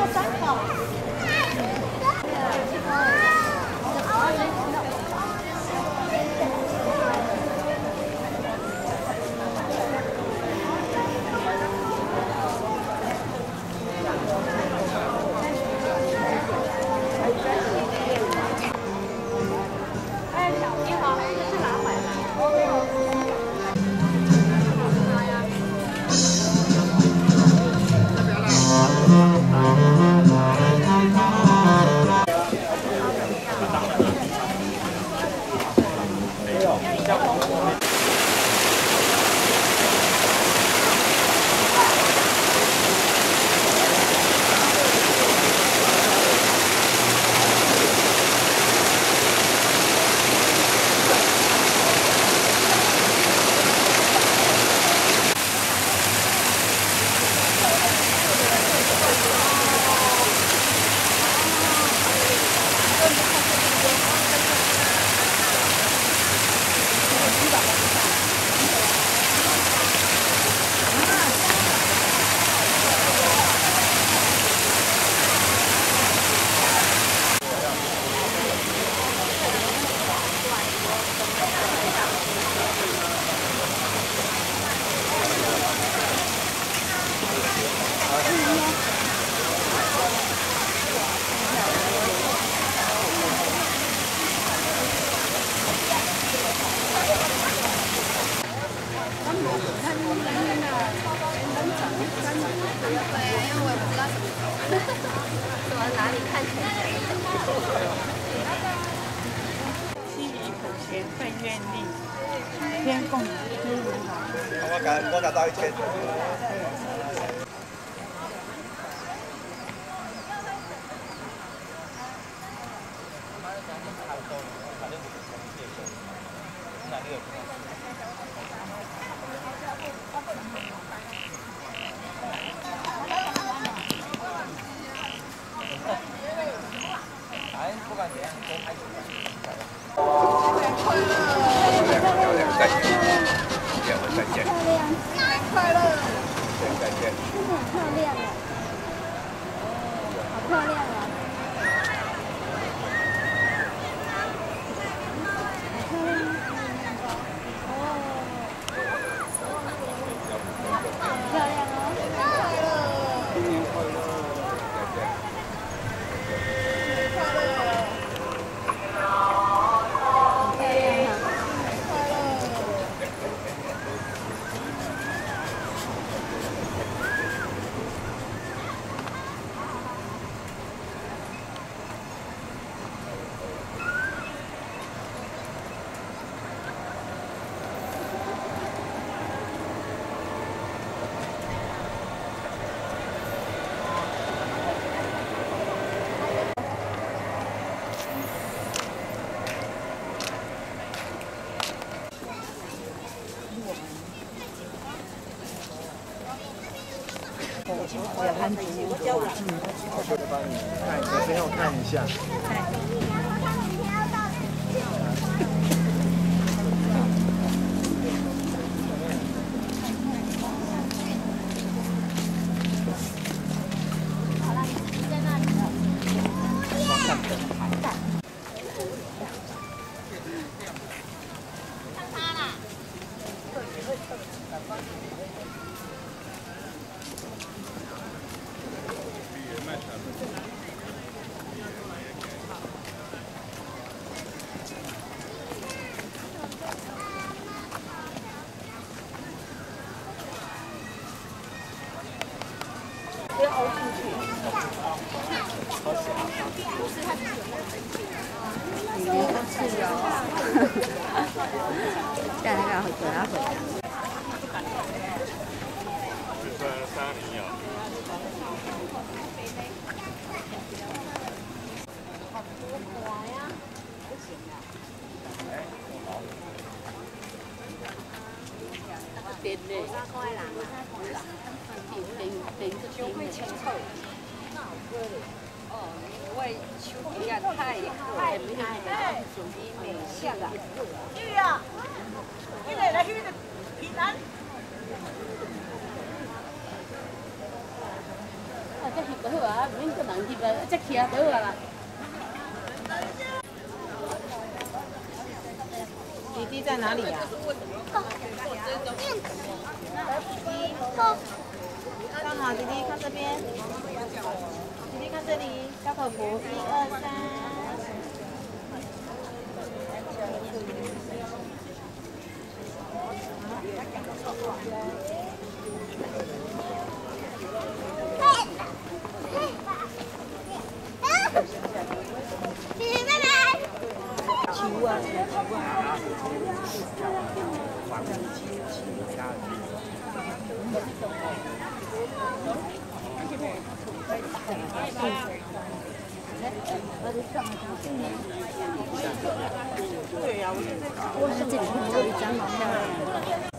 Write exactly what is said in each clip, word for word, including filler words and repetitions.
天供我甲我甲走一千。哎，不管怎样，都开始了。快乐，漂亮，再见，见，我再见。快乐，再见。真的很漂亮哎，好漂亮啊！ 我有安吉，我教我。嗯，我去帮你看，我先要看一下。好了，你在那里了。看他啦。 不要凹进去。好小。不是，它是有那个痕迹。你连它是有。带那个回家回家。是在山里啊。好多花呀！不行啊。哎，好。点嘞。三块啦。 顶顶着就会清臭，那好喝嘞。哦，因为秋天啊太太太属于美夏啦。去啊！去哪来去的平安？哦，这是不好。 啊，免个人入啊，才徛倒啊啦。 弟弟在哪里呀？看好，弟弟看这边，弟弟看这里，高口福，一二三。 对呀，我是这里面找一张好漂亮。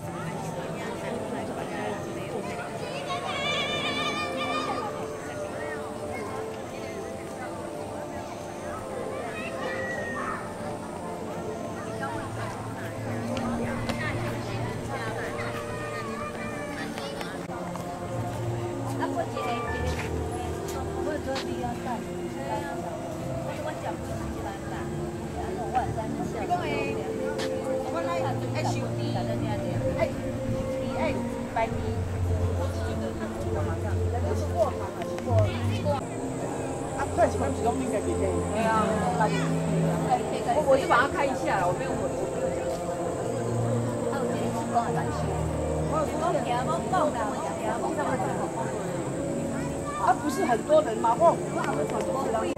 对啊，我我就把它开一下，我没有我我没有讲。啊，我今天是讲很难修。我我听我讲啦，我听我讲。啊，不是很多人吗？我我。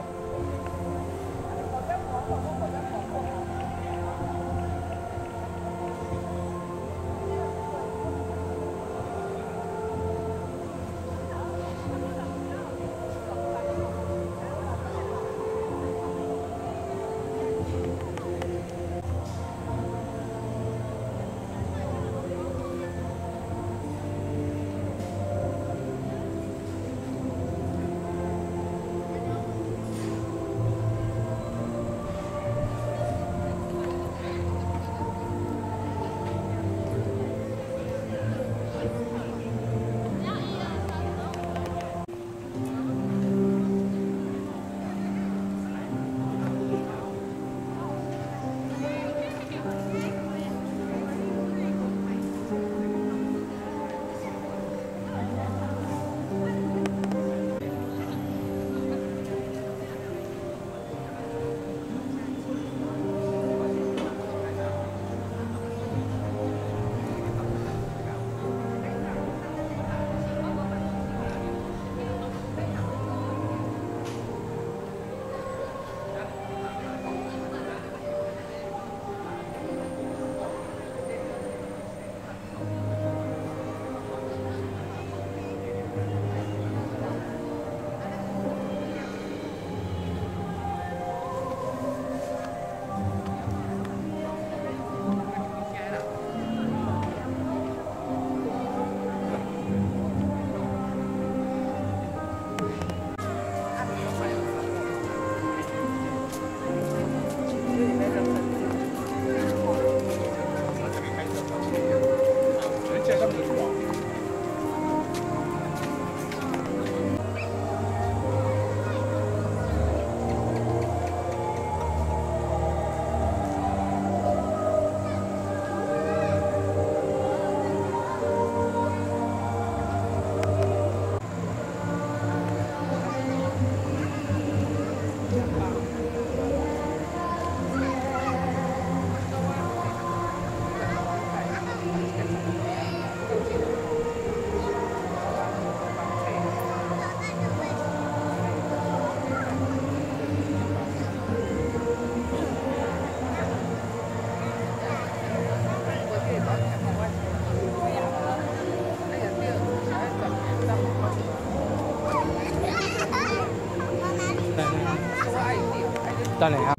等你啊。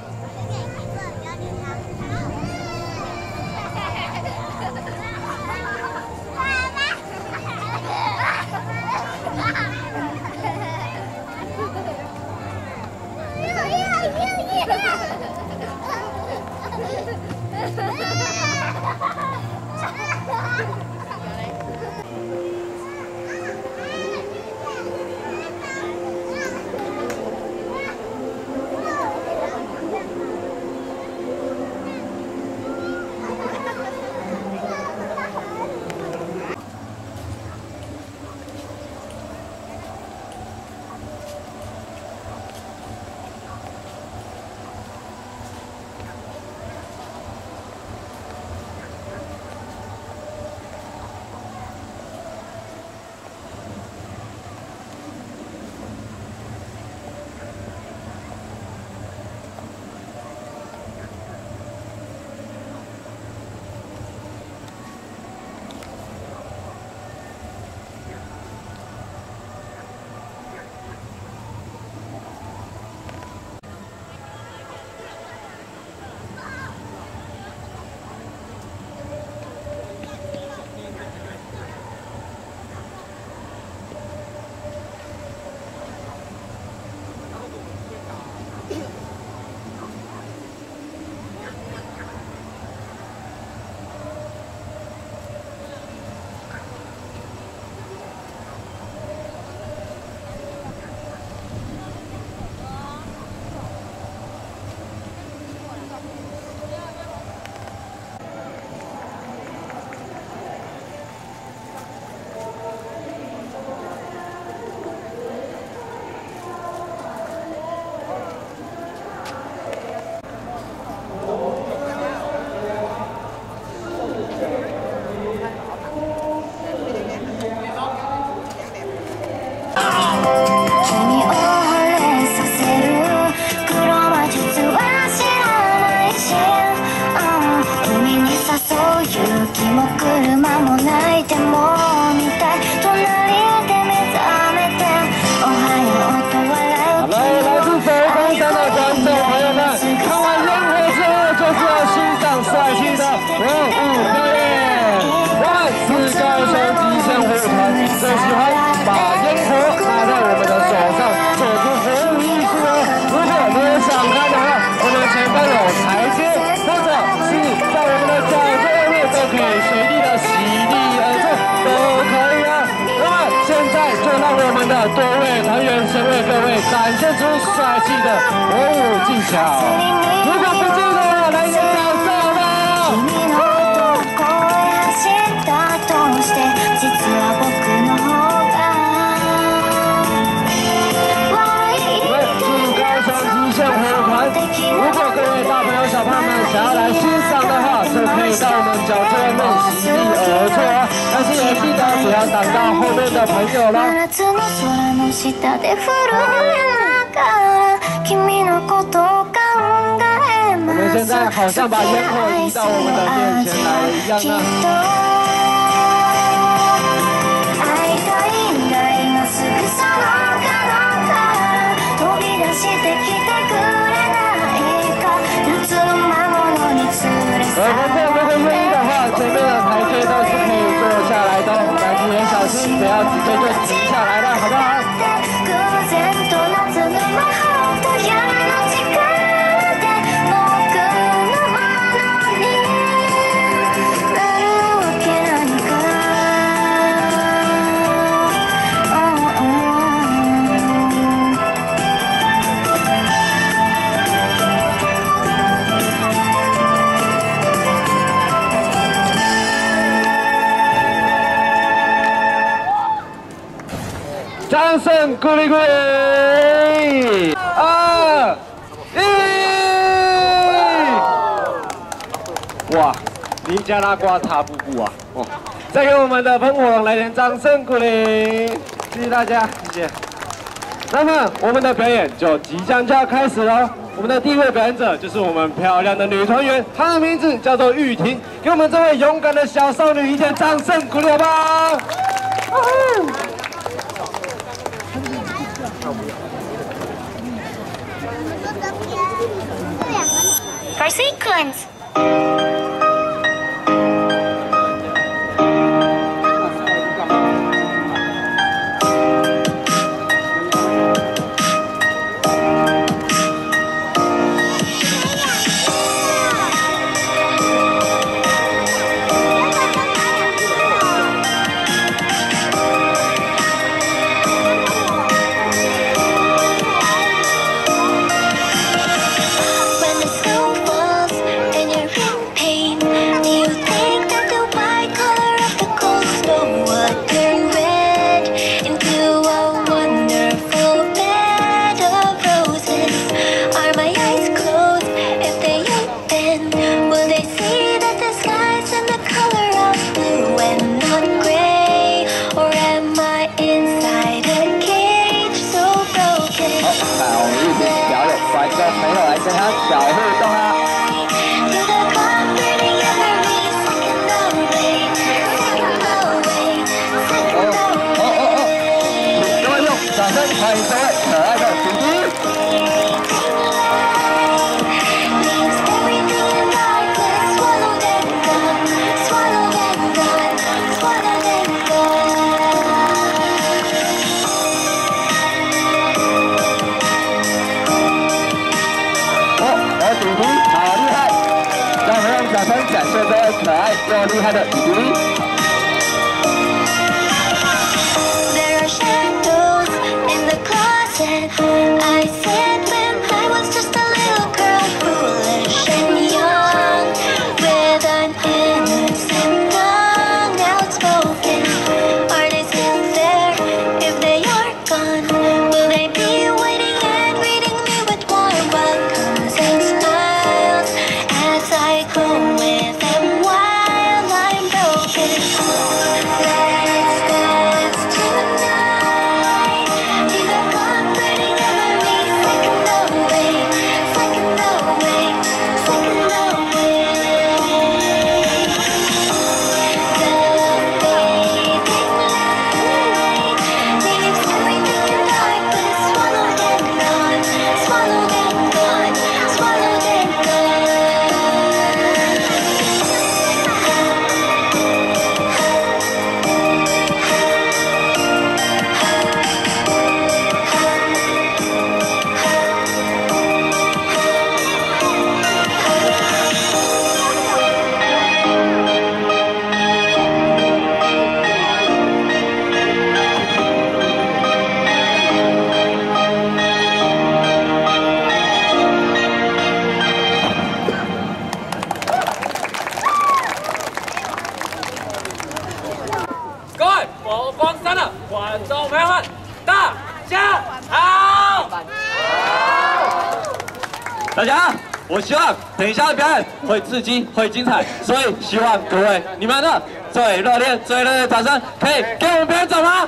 的多位团员先为各位展现出帅气的火舞技巧。如果不记得，来点掌声吧！ 如果各位大朋友、小朋友们想要来欣赏的话，就可以到我们角落内席地而坐哦。但是也记得不要挡到后面的朋友啦。我们现在好像把烟火移到我们的面前来一样呢。 而观众如果愿意的话，前面的台阶都是可以坐下来的，但是也小心不要直接就停下来了，好不好？ 掌声鼓励鼓励！二一！哇，尼加拉瓜塔布布啊！哦，再给我们的喷火龙来点掌声鼓励，谢谢大家，谢谢。那么我们的表演就即将就要开始了。我们的第一位表演者就是我们漂亮的女团员，她的名字叫做玉婷，给我们这位勇敢的小少女一点掌声鼓励好不好？ For sequence. There are shadows in the closet. I said when I was just a little girl, foolish and young, with an innocent tongue outspoken. Are they still there? If they are gone, will they be waiting and reading me with warm welcomes and smiles as I go with them while I'm broken? 大家，我希望等一下的表演会刺激，会精彩，所以希望各位你们的最热烈、最热烈的掌声，可以给我们表演者吗？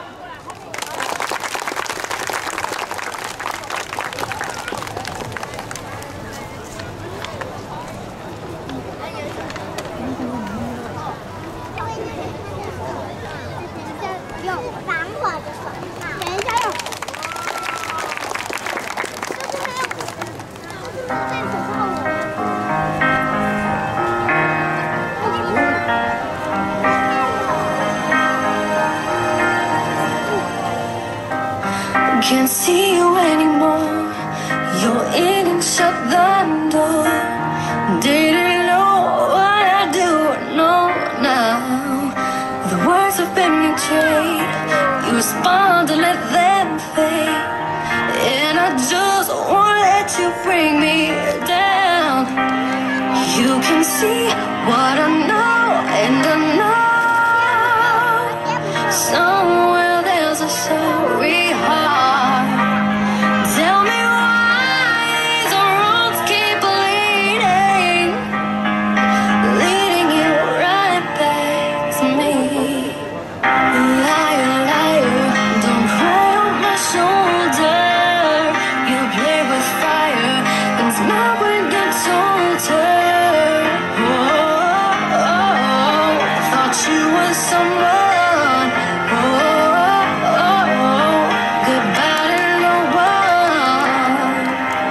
用防火的手套，等一下用，就是他用这手套我。Can't see you anymore. You're in and shut the door. Didn't know what I do know now. The words have been betrayed. You respond to let them fade. And I just won't let you bring me down. You can see what I know, and I know somewhere there's a sorry heart. Tell me why these roads keep leading, leading you right back to me. Liar, liar, don't cry on my shoulder. You play with fire and smile when you told her. Oh, oh, oh, thought you were someone. Oh, oh, oh, goodbye to no one.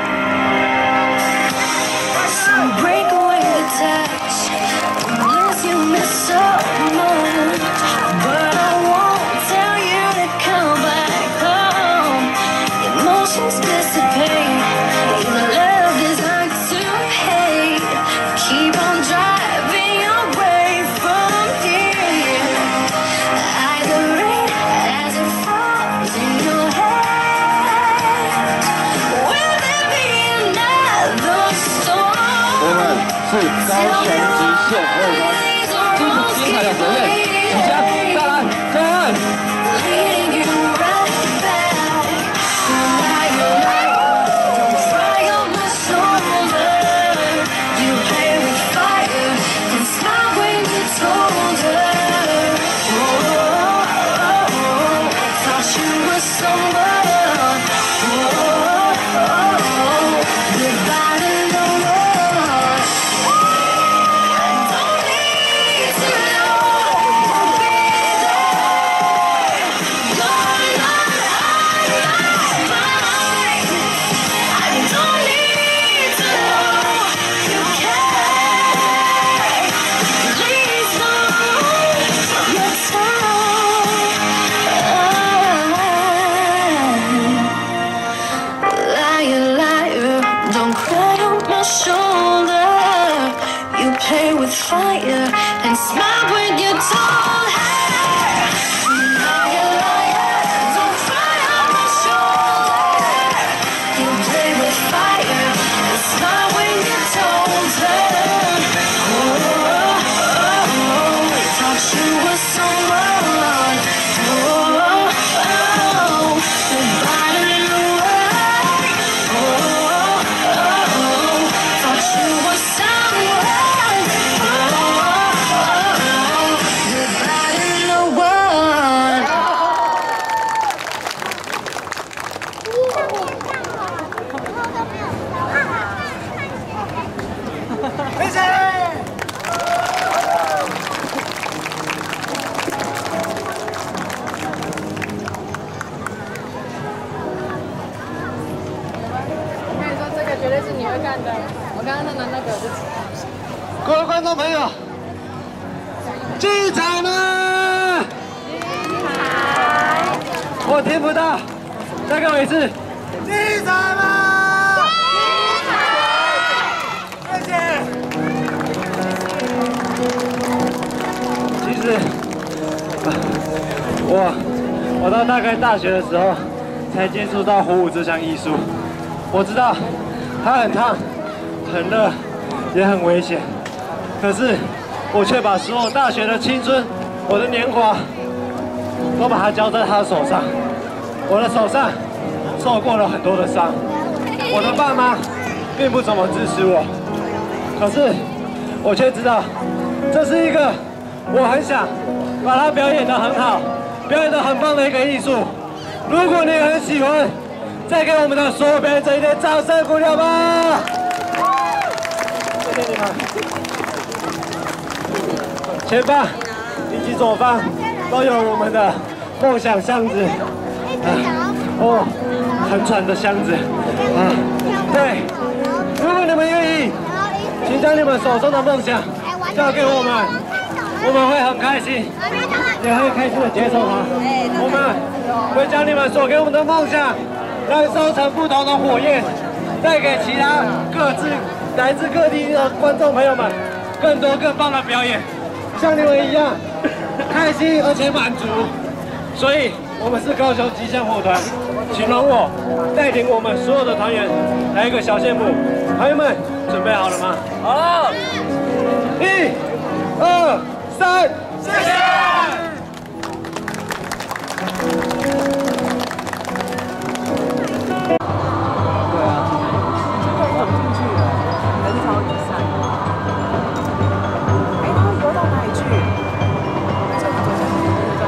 So break away the touch, unless you miss so much. But I won't tell you to come back home. Emotions dissipate. Your love designed to hate. Keep on driving away from here. Either rain as it falls in your head. Will there be another storm? 我们是高雄极限二团，这场精彩的表演即将带来，各位。 Leading you right back. Liar, liar, don't cry on my shoulder. You play with fire and smile when you told her. Oh, oh, oh, thought you were someone. Oh, oh, oh, goodbye to no one. I don't need to know who'll be there. You're not mine. I don't need to know you care. Please don't your time. Liar, liar, don't cry on my shoulder. You play with fire and smile when you told her. Liar, liar, don't cry on my shoulder. You play with fire and smile when you told her. Oh, oh, oh, thought you were someone. Oh, oh, goodbye to the world. Oh, oh, thought you were someone. Oh, oh, goodbye to the world. 我跟你说，这个绝对是你会干的。我刚刚那拿那个就知道。 各位观众朋友，精彩吗？精彩！我听不到，再给我一次。精彩吗？精彩！谢谢。其实，我我到大概大学的时候才接触到火舞这项艺术。我知道它很烫、很热，也很危险。可是我却把所有大学的青春、我的年华，都把它交在他的手上。我的手上受过了很多的伤，我的爸妈并不怎么支持我，可是我却知道，这是一个我很想把它表演得很好、表演得很棒的一个艺术。如果你很喜欢，再给我们的所有表演者一点掌声鼓励好吗？谢谢你们。前方以及左方都有我们的梦想箱子，啊，哦，很喘的箱子，啊，对，如果你们愿意，请将你们手中的梦想交给我们，我们会很开心，也会开心的接受它。我们会将你们所给我们的梦想燃烧成不同的火焰，带给其他各自来自各地的观众朋友们更多更棒的表演。像你们一样开心而且满足，所以我们是高雄吉祥火团，请容我带领我们所有的团员来一个小谢幕。朋友们，准备好了吗？好了，一、二、三，谢谢。对啊，可以走进去了，人潮比赛。游到哪里去？这里走下去不知道。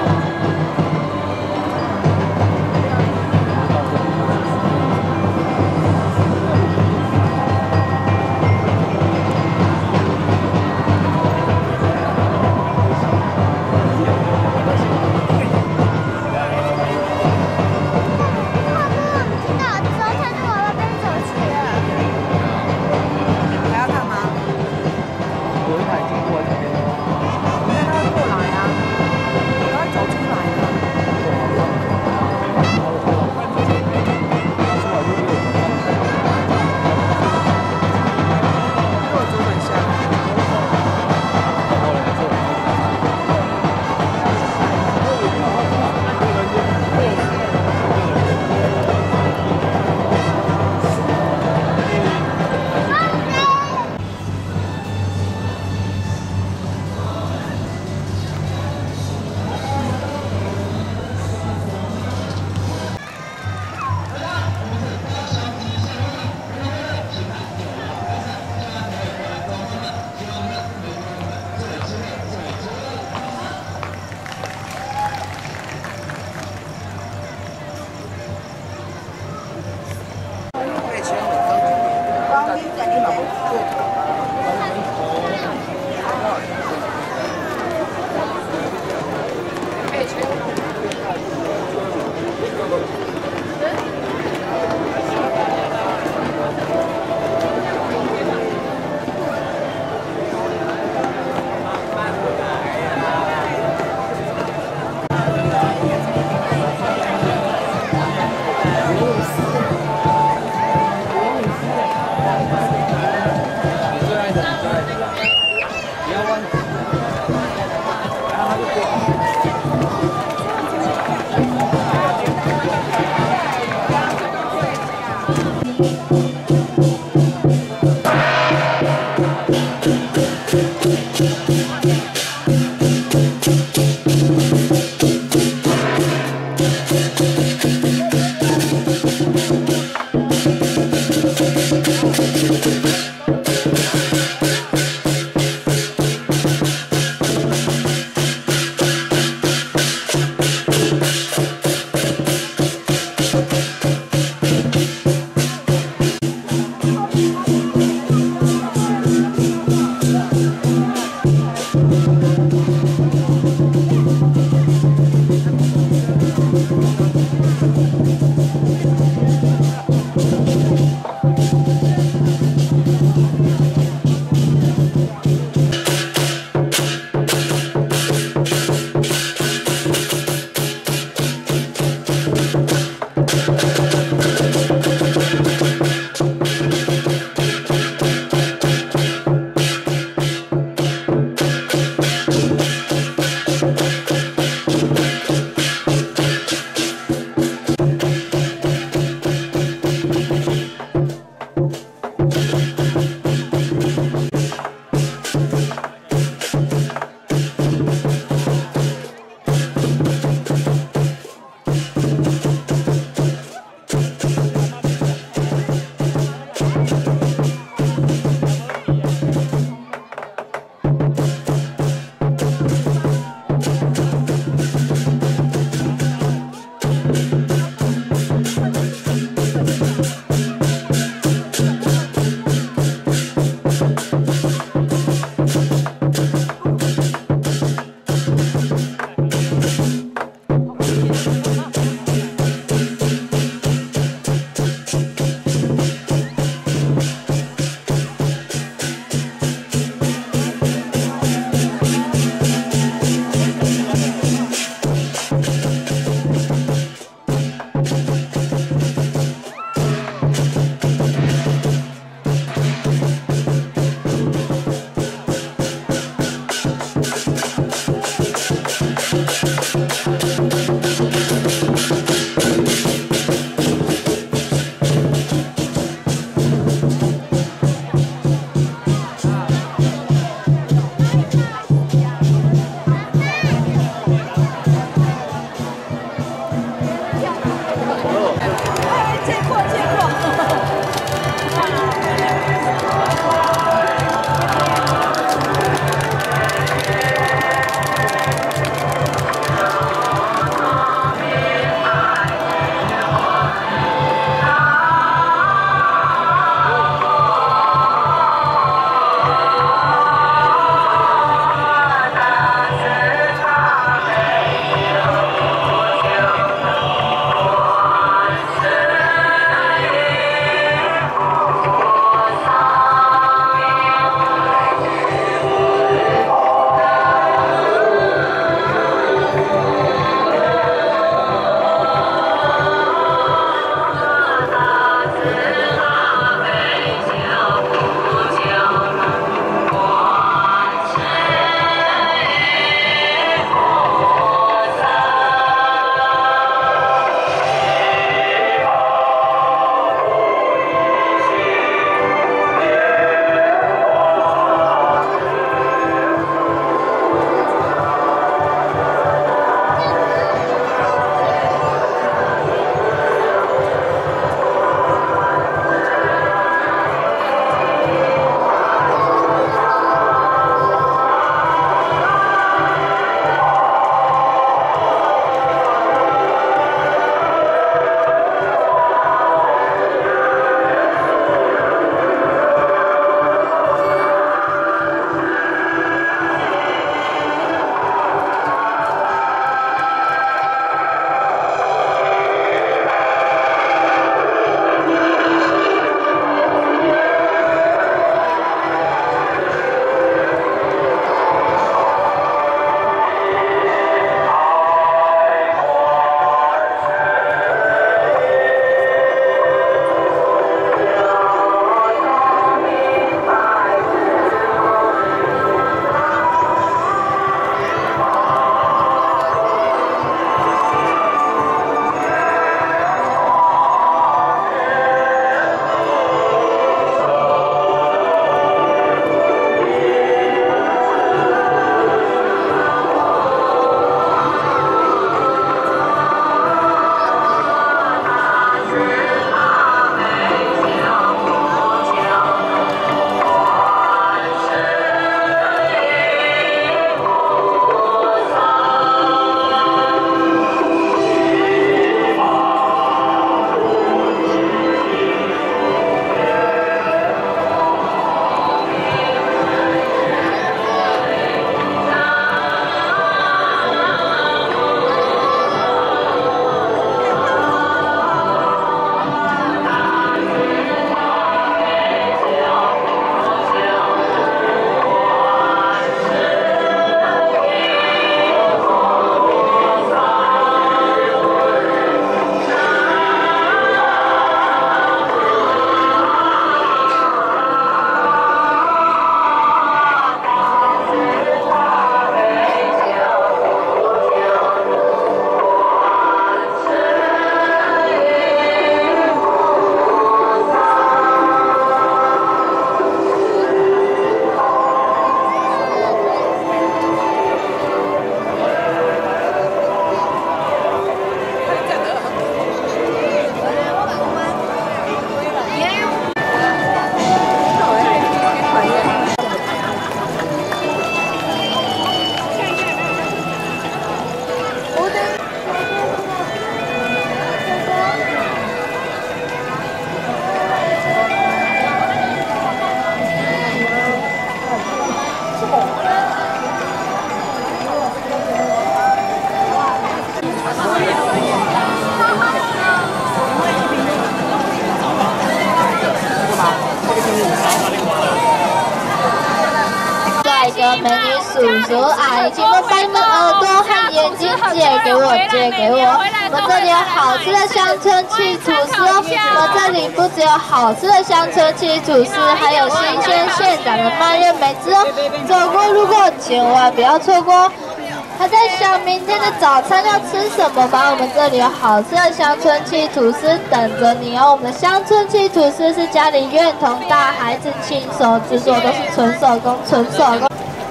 的美女叔叔阿姨，请把你们耳朵和眼睛借给我，借给我。我们这里有好吃的乡村气吐司哦，我们这里不只有好吃的乡村气吐司，还有新鲜现打的蔓越莓汁哦。走过路过千万不要错过。还在想明天的早餐要吃什么吗？我们这里有好吃的乡村气吐司等着你哦。我们的乡村气吐司是家里院童大孩子亲手制作，都是纯手工，纯手工。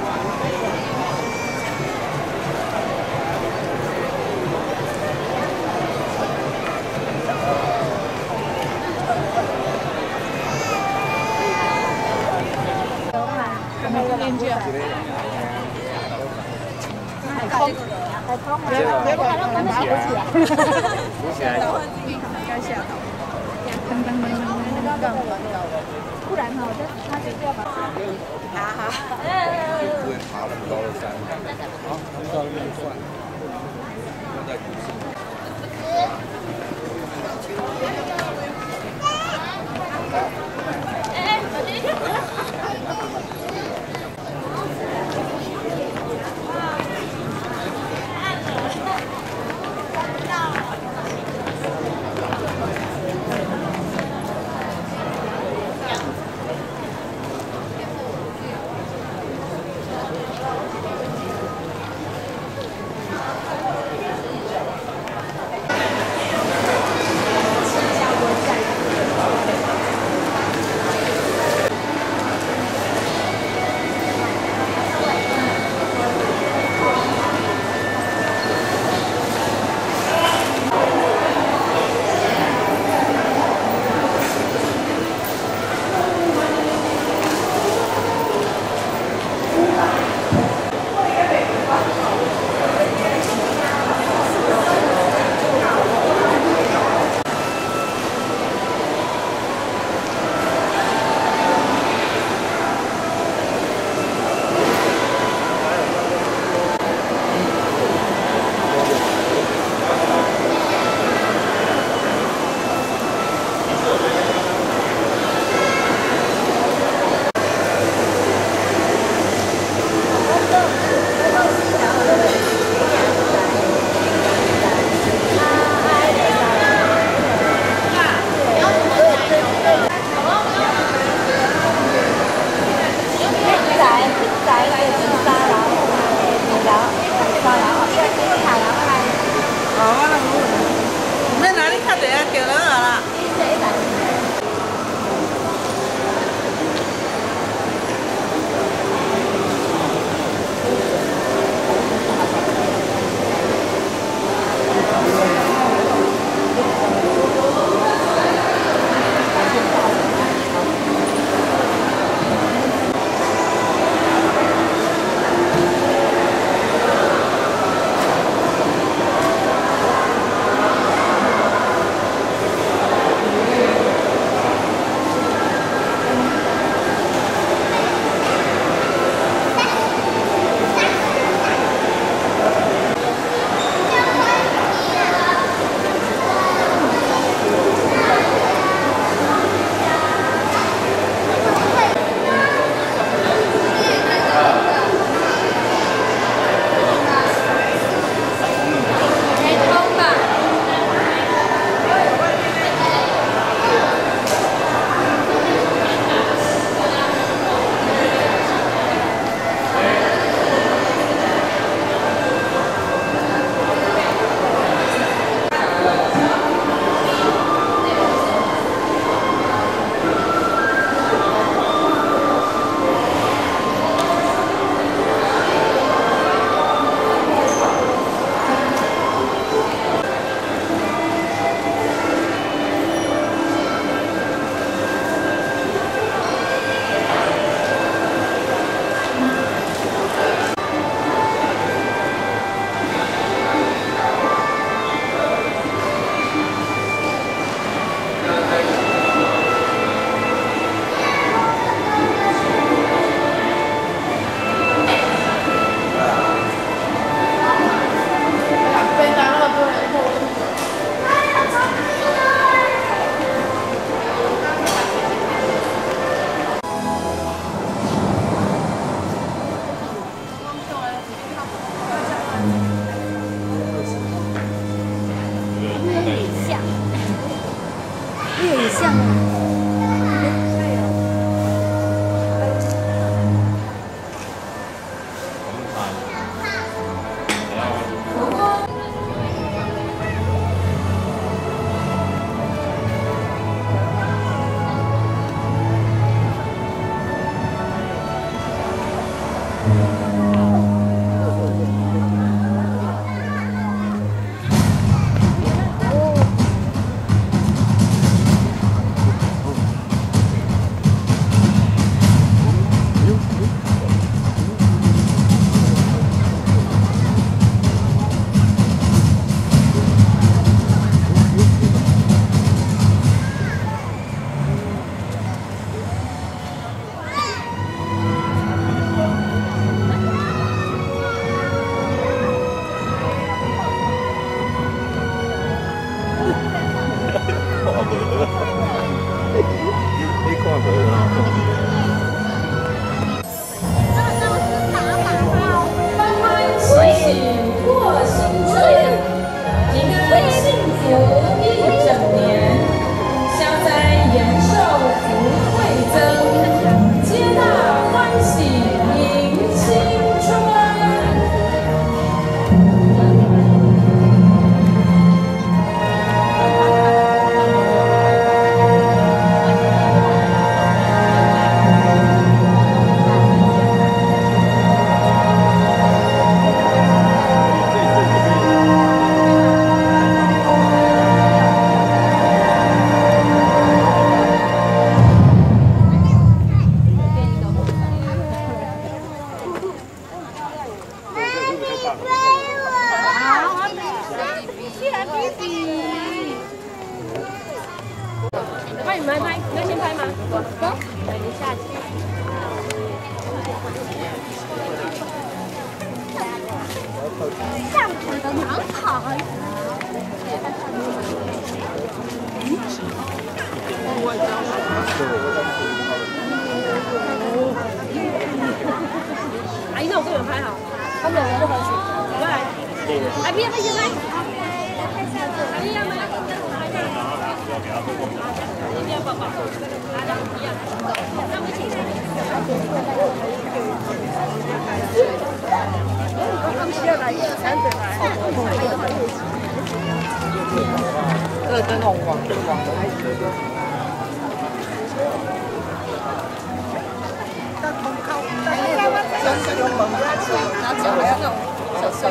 结果鼓起来，鼓起来， 该吓到。不然呢，我就他就要把。哈哈。 不会爬那么高的山，好，到那边算，要在鼓起。 阿姨，那我这边拍好，他们两个不合群，过来。阿姨，阿姨来。阿姨要吗？一定要抱抱，大家一样。那我们请。他们需要来一三对来。这个灯笼网，这个网的还是。 用门拿起，拿起来要那种小碎。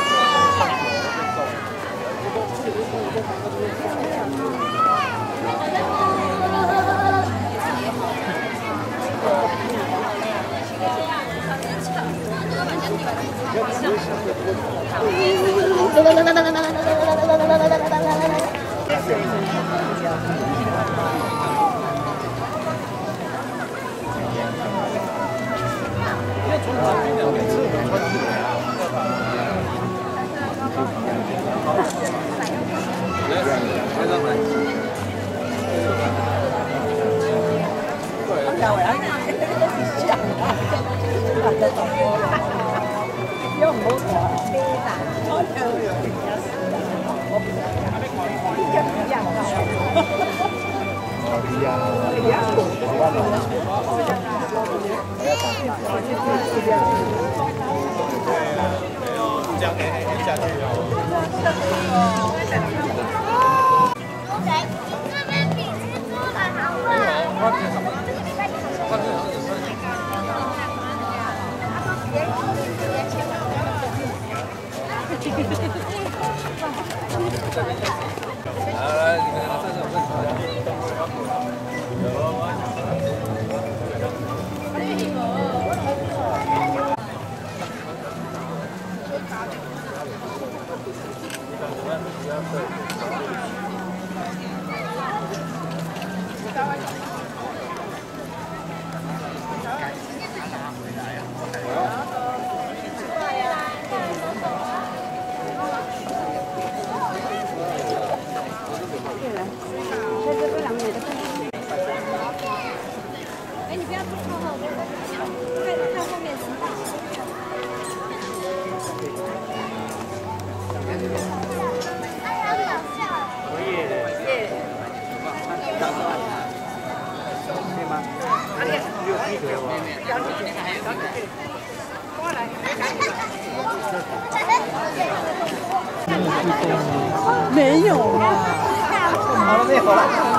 没有啊， 好了没有了？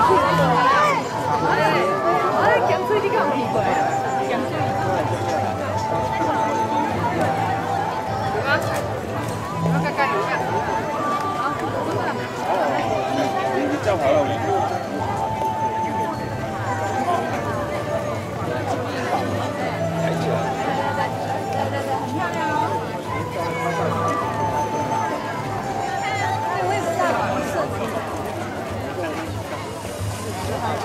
哎，咸水你敢有去过？咸水。对吧？我看看一下。好， 你叫好了。 我也不知道，设计的。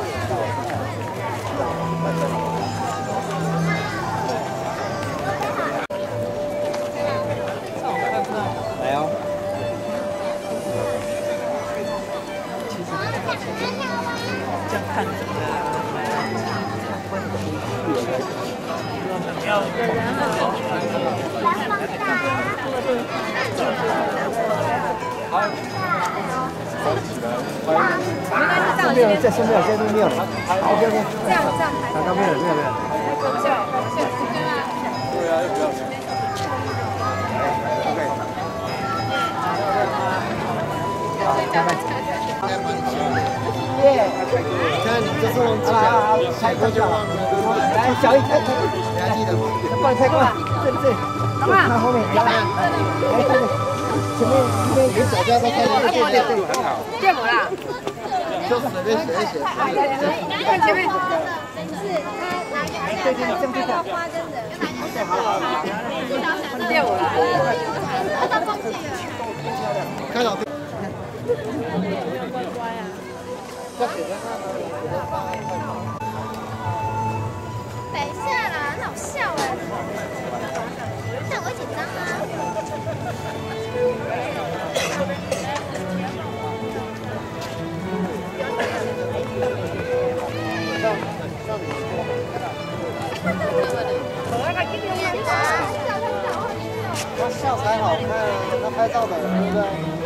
没有，这是没有，这是没有。OK OK。这样这样。刚刚没有，没有没有。对啊，又不要钱。OK。耶！看你这是忘记了，太过就忘了。来，小一开，你还记得吗？快开过来，这这，看后面，来，来这里，前面这边有小家都开了，对对对，很好。 见我啦。 就随便写一写。 看前面。 对对，这边看。 见我啦。 看到。 等一下啦，很好笑哎，但我会紧张啊。 那笑才好看，那拍照的对不对？